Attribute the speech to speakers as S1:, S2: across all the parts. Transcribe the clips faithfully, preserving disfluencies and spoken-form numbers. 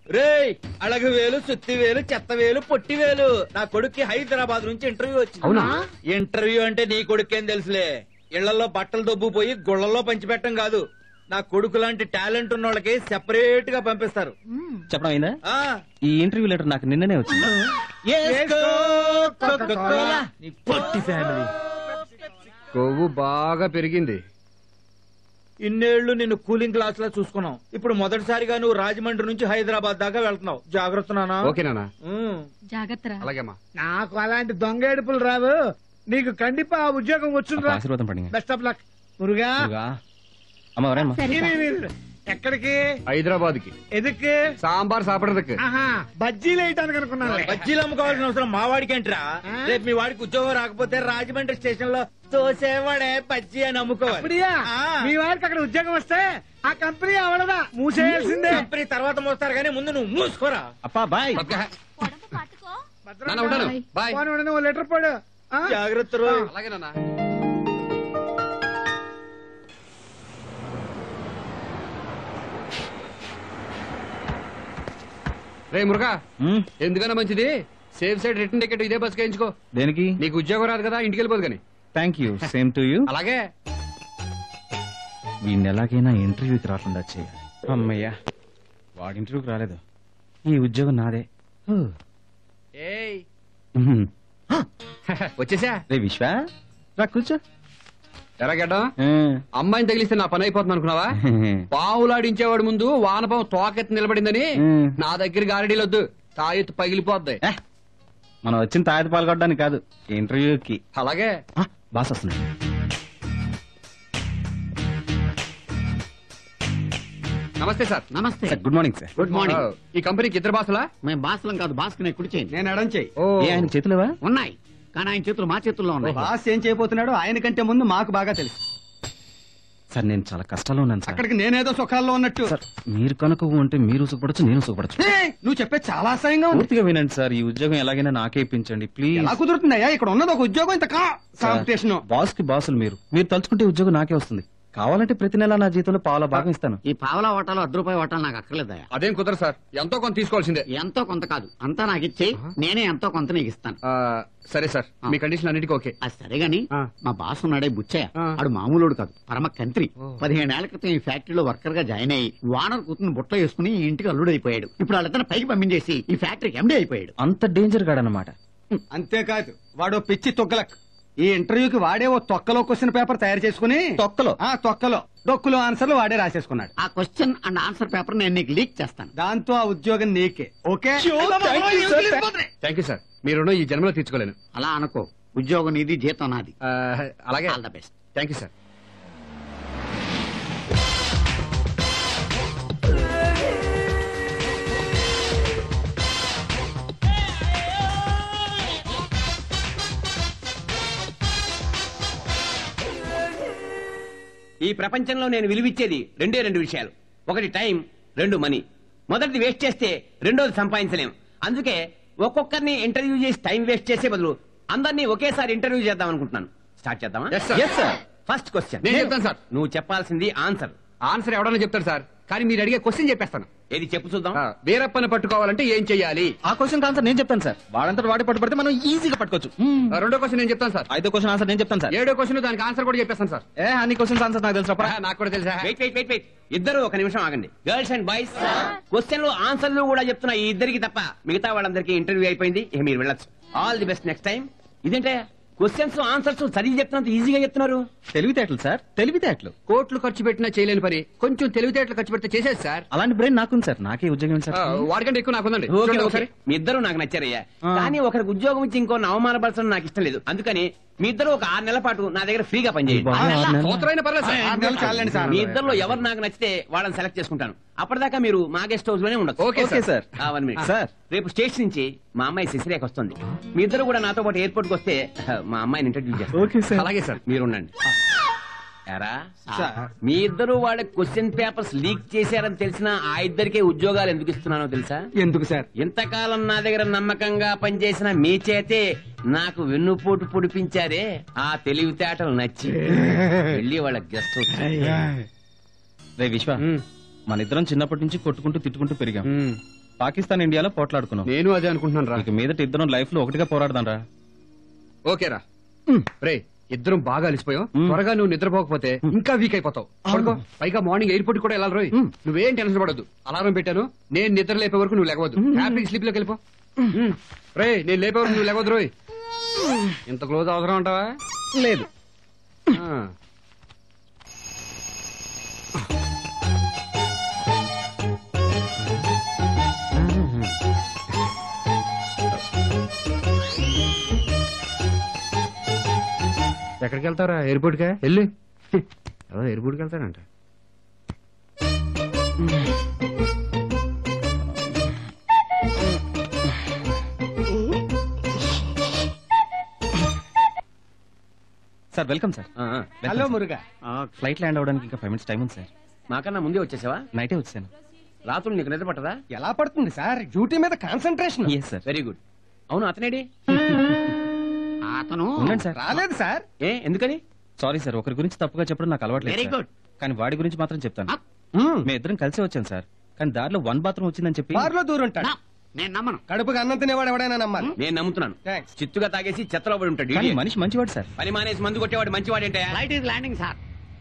S1: రేయ్ అళగు వేలు సుత్తి వేలు చెత్త వేలు పొట్టి వేలు నా కొడుక్కి హైదరాబాద్ నుంచి ఇంటర్వ్యూ వచ్చింది. ఇంటర్వ్యూ అంటే నీ కొడుకేం తెలుసులే, ఇళ్లలో బట్టలు దొబ్బుపోయి గుళ్లలో పంచిపెట్టం కాదు. నా కొడుకు లాంటి టాలెంట్ ఉన్న వాళ్ళకి సెపరేట్ గా పంపిస్తారు.
S2: చెప్పడం అయిందా? ఈ ఇంటర్వ్యూ లెటర్ నాకు నిన్ననే వచ్చింది.
S3: కొవ్వు బాగా పెరిగింది.
S1: ఇన్నేళ్లు నిన్ను కూలింగ్ క్లాస్ లా చూసుకున్నావు. ఇప్పుడు మొదటిసారిగా నువ్వు రాజమండ్రి నుంచి హైదరాబాద్ దాకా వెళ్తున్నావు. జాగ్రత్త నానా.
S3: ఓకేనా?
S4: జాగ్రత్త.
S3: అలాగేమ్మా.
S5: నాకు అలాంటి దొంగ ఏడుపులు రావు. నీకు కండిపా ఉద్యోగం వచ్చిందా?
S2: ఆశీర్వాదం పడి.
S5: Best of luck Muruga.
S2: అమ్మ ఎవరమ్మా?
S5: ఎక్కడికి?
S3: హైదరాబాద్ కి.
S5: ఎదుక్కి?
S3: సాంబార్ సాపడదకి.
S5: బజ్జీలు వేయటానికి అనుకున్నాను.
S1: బజ్జీలు అమ్ముకోవాల్సిన అవసరం మా వాడికి ఏంట్రా? రేపు మీ వాడికి ఉద్యోగం రాకపోతే రాజమండ్రి స్టేషన్ లో తోసేవాడే బజ్జీ అని అమ్ముకోవాలి.
S5: మీ వాడికి అక్కడ ఉద్యోగం వస్తే ఆ కంపెనీ అవడదా మూసేయాల్సిందే.
S1: కంపెనీ తర్వాత మోస్తారు కానీ ముందు నువ్వు మూసుకోరా.
S2: అప్పా బాయ్.
S5: లెటర్ పడు.
S1: జాగ్రత్త.
S3: అలాగేనా? రే మురుగా, ఎందుకన్నా మంచిది సేఫ్ సైడ్ రిటర్న్ టికెట్ ఇదే బస్ వేయించుకో.
S2: దేనికి?
S3: నీకు ఉద్యోగం రాదు కదా, ఇంటికి వెళ్ళిపోదు కానీ.
S2: Thank you. Same to you.
S3: అలాగే
S2: వీడిని ఎలాగైనా ఇంటర్వ్యూకి రాకుండా చేయాలి. అమ్మయ్యా, వాడి ఇంటర్వ్యూకి రాలేదు. ఈ ఉద్యోగం నాదే.
S3: వచ్చేసా?
S2: రే విశ్వ, రా కూర్చో.
S3: ఎలాగడ్డం అమ్మాయిని తగిలిస్తే నా పని అయిపోతుంది అనుకున్నావా? పావులాడించేవాడు ముందు వానపాము తోకెత్తి నిలబడిందని నా దగ్గర గారడీలు వద్దు, తాయెత్తు పగిలిపోద్ది.
S2: మనం వచ్చిన తాయెత్తు పాల్గొట్టడానికి కాదు, ఇంటర్వ్యూకి.
S3: అలాగే
S2: బాస్ వస్తున్నాడు.
S3: నమస్తే సార్.
S6: నమస్తే.
S2: Good morning sir.
S6: Good morning.
S3: ఈ కంపెనీకి ఇద్దరు బాసులా?
S6: మేము బాసులం కాదు, బాస్ కి కుడి చేయండి.
S5: నేను ఎడం చేయి.
S2: ఆయన చేతులేవా?
S6: ఉన్నాయి, కానీ ఆయన చేతులు మా చేతుల్లో ఉన్నాయి.
S5: బాస్ ఏం చేయబోతున్నాడు ఆయన కంటే ముందు మాకు బాగా తెలుసు.
S2: సార్ నేను చాలా కష్టాల్లో ఉన్నాను సార్.
S5: అక్కడికి నేనేదో సుఖాల్లో ఉన్నట్టు.
S2: సార్ మీరు కనుక ఉంటే మీరు సుఖపడచ్చు, నేను సుఖపడచ్చు.
S5: నువ్వు చెప్పే చాలా అసహ్యంగా ఉంది.
S2: పూర్తిగా వినండి సార్. ఈ ఉద్యోగం ఎలాగైనా నాకే ఇప్పించండి ప్లీజ్.
S5: ఎలా కుదురుతుందయ్యా? ఇక్కడ ఉన్నది ఒక ఉద్యోగం, ఇంత కాంపిటీషన్.
S2: బాస్ కి బాసులు మీరు మీరు తలుచుకుంటే ఉద్యోగం నాకే వస్తుంది. కావాలంటే ప్రతి నెల నా జీతంలో పావుల భాగం ఇస్తాను.
S6: ఈ పావలా ఓటాలు అర్ధ రూపాయి ఓటాలు నాకు అక్కర్లేదయ్యా.
S3: అదేం కుదరదు సార్, ఎంతో కొంత తీసుకోవాల్సిందే.
S6: ఎంతో కొంత కాదు, అంతా నాకు ఇచ్చి నేనే ఎంతో కొంత నీకు ఇస్తాను.
S3: సరే సార్, మీ కండిషన్ అన్నిటికీ ఓకే.
S6: అది సరే గాని మా బాస్ ఉన్నాడే బుచ్చయ్య, ఆడు మామూలుడు కాదు, పరమ కంత్రి. పదిహేనేళ్ల క్రితం ఈ ఫ్యాక్టరీలో వర్కర్ గా జాయిన్ అయ్యి వానర్ కూతురు బుట్టలో వేసుకుని ఈ ఇంటికి అల్లుడు అయిపోయాడు. ఇప్పుడు వాళ్ళిద్దరు పైకి పంపించేసి ఈ ఫ్యాక్టరీకి ఎండీ అయిపోయాడు.
S2: అంత డేంజర్ గాడనమాట.
S5: అంతేకాదు వాడు పిచ్చి తొక్కలక్. ఈ ఇంటర్వ్యూకి వాడే ఓ తొక్కలో క్వశ్చన్ పేపర్ తయారు చేసుకుని
S2: తొక్కలో
S5: ఆ తొక్కలో డొక్కులో ఆన్సర్లు వాడే రాసేసుకున్నాడు.
S6: ఆ క్వశ్చన్ అండ్ ఆన్సర్ పేపర్ నేను నీకు లీక్ చేస్తాను.
S5: దాంతో ఆ ఉద్యోగం నీకే. ఓకే?
S3: థ్యాంక్ యూ సార్, మీరు ఈ జన్మలో తీర్చుకోలేను.
S6: అలా అనుకో, ఉద్యోగం నీది, జీతం నాది.
S3: అలాగే,
S6: all the best.
S3: Thank you sir.
S7: ఈ ప్రపంచంలో నేను విలువిచ్చేది రెండే రెండు విషయాలు. ఒకటి టైం, రెండు మనీ. మొదటిది వేస్ట్ చేస్తే రెండోది సంపాదించలేం. అందుకే ఒక్కొక్కరిని ఇంటర్వ్యూ చేసి టైం వేస్ట్ చేసే బదులు అందరినీ ఒకేసారి ఇంటర్వ్యూ చేద్దాం అనుకుంటున్నాను. స్టార్ట్ చేద్దామా? ఫస్ట్ క్వశ్చన్
S3: నేను చెప్తాను సార్.
S7: నువ్వు చెప్పాల్సింది ఆన్సర్.
S3: ఆన్సర్ ఎవడన్నా చెప్తారు సార్, కానీ మీరు అడిగే క్వశ్చన్ చెప్పేస్తాను.
S7: ఏది చెప్పు చూద్దాం.
S3: వీరప్పని పట్టుకోవాలంటే ఏం చెయ్యాలి?
S2: ఆ క్వశ్చన్ ఆన్సర్ నేను చెప్తాను సార్. వాడంతా వాడి పట్టుబడితే మనం ఈజీగా పట్టుకోవచ్చు.
S3: రెండో క్వశ్చన్ నేను చెప్తాను సార్.
S2: ఐదో క్వశ్చన్ ఆన్సర్ నేను చెప్తాను సార్.
S3: ఏడో క్వశ్చన్ దానికి ఆన్సర్ కూడా చెప్పేస్తాను సార్.
S2: ఏ అన్ని క్వశ్చన్స్ ఆన్సర్ నాకు తెలుసు.
S3: నాకు కూడా తెలుసా?
S7: వెయిట్ వెయిట్ వెయిట్ వెయిట్ ఇద్దరు ఒక నిమిషం ఆగండి. గర్ల్స్ అండ్ బాయ్స్, క్వశ్చన్లు ఆన్సర్లు కూడా చెప్తున్నా ఈ ఇద్దరికి తప్ప మిగతా వాళ్ళందరికీ ఇంటర్వ్యూ అయిపోయింది. ఇక మీరు వెళ్ళొచ్చు. All the best next time. ఇదేంటే క్వశ్చన్స్ ఆన్సర్స్ చదివి చెప్తున్నంత ఈజీగా చెప్తున్నారు.
S2: తెలివితేటలు సార్, తెలివితేటలు.
S3: కోట్లు ఖర్చు పెట్టినా చేయలేని పని కొంచెం తెలివితేటలు ఖర్చు పెడితే చేసేది సార్.
S2: అలాంటి బ్రెయిన్ నాకుంది సార్. నాకే ఉద్యోగం సార్.
S3: వాడికంటే ఎక్కువ నాకుందండి.
S7: మీ ఇద్దరు నాకు నచ్చారయ్యా, కానీ ఒకరికి ఉద్యోగం ఇచ్చి ఇంకో అవమానపరచడం నాకు ఇష్టం లేదు. అందుకని మీ ఇద్దరు ఒక ఆరు నెలల పాటు నా దగ్గర ఫ్రీగా పనిచేయండి. మీ ఇద్దరులో ఎవరు నాకు నచ్చితే వాళ్ళని సెలెక్ట్ చేసుకుంటాను. అప్పటిదాకా మీరు మా గెస్ట్ హౌస్ లోనే ఉండొచ్చు.
S2: Okay sir.
S7: One minute sir. రేపు స్టేషన్ నుంచి మా అమ్మాయి శశిరేఖ వస్తుంది. మీ ఇద్దరు కూడా నాతో పాటు ఎయిర్పోర్ట్ కి వస్తే మా అమ్మాయిని ఇంటర్వ్యూ చేస్తారు.
S3: అలాగే సార్,
S7: మీరు ఉండండి. ఎరా మీ ఇద్దరు వాళ్ళ క్వశ్చన్ పేపర్స్ లీక్ చేశారని తెలిసినా ఆ ఇద్దరికే ఉద్యోగాలు ఎందుకు ఇస్తున్నానో తెలుసా?
S5: ఎందుకు సార్?
S7: ఇంతకాలం నా దగ్గర నమ్మకంగా పనిచేసిన మీ చేతే నాకు వెన్నుపోటు పొడిపించారే, ఆ తెలివితేటలు నచ్చి వెళ్ళి వాళ్ళ గెస్ట్ హౌస్.
S2: రే విశ్వ, మన ఇద్దరం చిన్నప్పటి నుంచి కొట్టుకుంటూ తిట్టుకుంటూ పెరిగాం. పాకిస్తాన్ ఇండియాలో పోట్లాడుకున్నాం.
S3: నేను అదే అనుకుంటున్నాను రా.
S2: ఇక మీదట ఇద్దరం లైఫ్ లో ఒకటిగా పోరాడదాం రా.
S3: ఓకేరా రే, ఇద్దరం బాగా అలిసిపోయాం. త్వరగా నువ్వు నిద్రపోకపోతే ఇంకా వీక్ అయిపోతావు. పడుకో. పైగా మార్నింగ్ ఎయిర్పోర్ట్ కూడా వెళ్ళాలి రోయ్. నువ్వేం టెన్షన్ పడద్దు. అలారం పెట్టాను, నేను నిద్ర లేపే వరకు నువ్వు లేవద్దు. హ్యాపీ స్లీప్ లోకి వెళ్ళిపో. రే, నేను లేపే వరకు నువ్వు లేవద్దు రోయ్. ఇంత క్లోజ్ అవసరం అంటావా?
S2: లేదు.
S3: ఎక్కడికి వెళ్తారా? ఎయిర్పోర్ట్ కా వెళ్ళి ఎయిర్పోర్ట్ కి వెళ్తాడంట.
S2: Sir welcome sir.
S5: Hello Muruga.
S2: Flight land అవడానికి ఇంకా ఫైవ్ మినిట్స్ టైం ఉంది సార్.
S7: మాకన్నా ముందే వచ్చేసావా?
S2: నైటే వచ్చాను.
S7: రాత్రులు నీకు నిద్ర పట్టదా?
S5: ఎలా పడుతుంది సార్, డ్యూటీ మీద concentration.
S2: Yes sir.
S7: Very good. అవును, అతనేడి?
S6: అతను
S2: ఉండండి సార్.
S5: రాలేదు సార్.
S7: ఏ ఎందుకని?
S2: సారీ సార్, ఒకరి గురించి తప్పుగా చెప్పడం నాకు అలవాట్లేదు
S6: వెరీ
S2: సార్.
S6: గుడ్.
S2: కానీ వాడి గురించి మాత్రం చెప్తాను. మేము ఇద్దరం కలిసి వచ్చాను సార్. కానీ దారిలో వన్ బాత్రూమ్ వచ్చిందని చెప్పి
S5: బార్లో దూరుంటాడు.
S6: నేను నమ్మను.
S5: కడుపుకి అన్నం తినేవాడు ఎవడైనా నమ్మాలి.
S7: నేను నమ్ముతున్నాను.
S5: థాంక్స్.
S7: చిత్తుగా తాగేసి చెత్తలో పడి ఉంటాడు.
S2: కానీ
S7: idiot.
S2: మనిషి మంచివాడు సార్.
S7: పని మానేసి మందు కొట్టేవాడు మంచివాడేంటే?
S6: Flight is landing sir.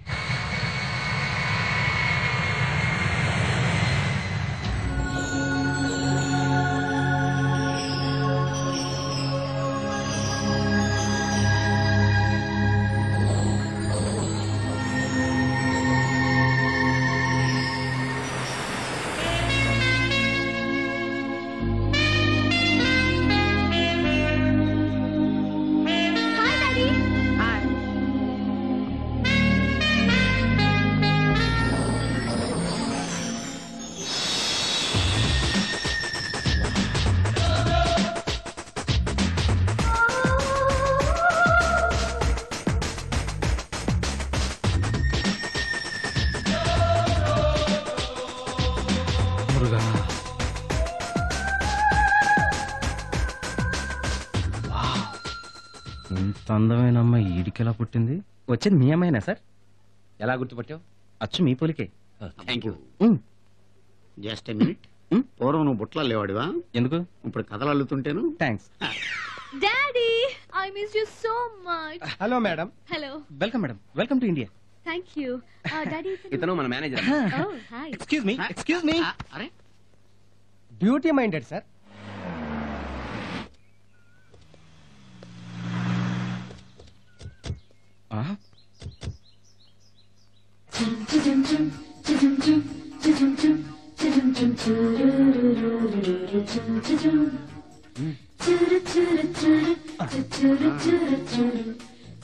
S2: ఇంత అందమైన అమ్మాయి ఈడికెలా పుట్టింది? వచ్చేది మీ అమ్మాయినా సార్?
S7: ఎలా గుర్తుపట్టావు?
S2: అచ్చు మీ పోలికే.
S7: Thank you.
S6: Just a minute. పూర్వం నువ్వు బుట్టలు లేవాడివా?
S2: ఎందుకు?
S6: ఇప్పుడు కథలు అల్లుతుంటేను.
S2: Thanks.
S4: Daddy, I miss you so much.
S5: Hello madam.
S4: Hello.
S2: Welcome madam. Welcome to India.
S4: Thank you. Uh, Daddy is in...
S7: ఇతను మన manager.
S4: Oh, hi.
S2: Excuse me. Excuse me.
S6: ఆ, అరే
S5: duty minded sir.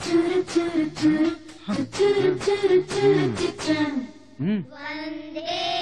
S4: One day